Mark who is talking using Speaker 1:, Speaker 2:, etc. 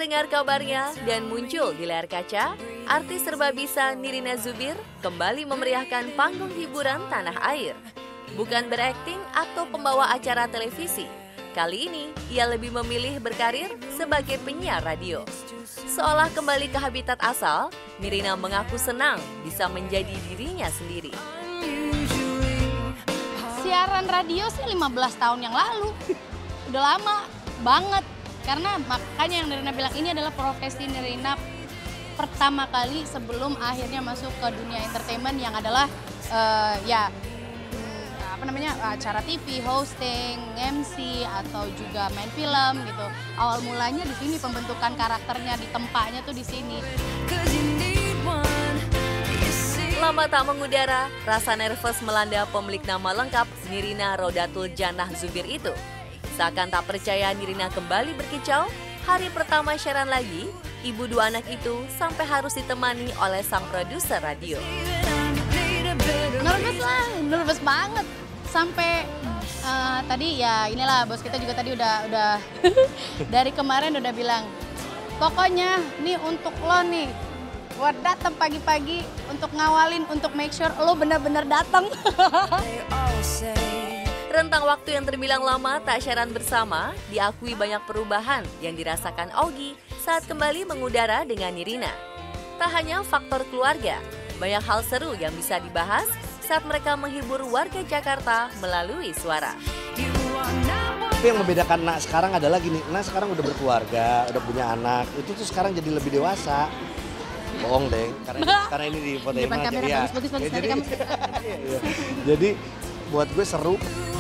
Speaker 1: terdengar kabarnya dan muncul di layar kaca, artis serba bisa Nirina Zubir kembali memeriahkan panggung hiburan tanah air. Bukan berakting atau pembawa acara televisi, kali ini ia lebih memilih berkarir sebagai penyiar radio. Seolah kembali ke habitat asal, Nirina mengaku senang bisa menjadi dirinya sendiri.
Speaker 2: Siaran radio sih 15 tahun yang lalu, udah lama banget. Karena makanya yang Nirina bilang ini adalah profesi Nirina pertama kali sebelum akhirnya masuk ke dunia entertainment yang adalah acara TV, hosting, MC atau juga main film gitu. Awal mulanya di sini pembentukan karakternya di tempatnya tuh di sini.
Speaker 1: Lama tak mengudara, rasa nervous melanda pemilik nama lengkap Nirina Rodatul Janah Zubir itu. Seakan tak percaya Nirina kembali berkicau, hari pertama siaran lagi, ibu dua anak itu sampai harus ditemani oleh sang produser radio.
Speaker 2: Nervous banget. Sampai tadi ya inilah bos kita juga tadi udah dari kemarin udah bilang, pokoknya nih untuk lo nih, buat datang pagi-pagi untuk ngawalin, untuk make sure lo benar-benar datang.
Speaker 1: Rentang waktu yang terbilang lama tak siaran bersama, diakui banyak perubahan yang dirasakan Ogi saat kembali mengudara dengan Nirina. Tak hanya faktor keluarga, banyak hal seru yang bisa dibahas saat mereka menghibur warga Jakarta melalui suara.
Speaker 3: Tapi yang membedakan Nak sekarang adalah gini, Nak sekarang udah berkeluarga, udah punya anak, itu tuh sekarang jadi lebih dewasa. Bohong deng, karena ini di foto
Speaker 2: depan kamera
Speaker 3: ya.
Speaker 2: bagus-bagus
Speaker 3: Jadi buat gue seru.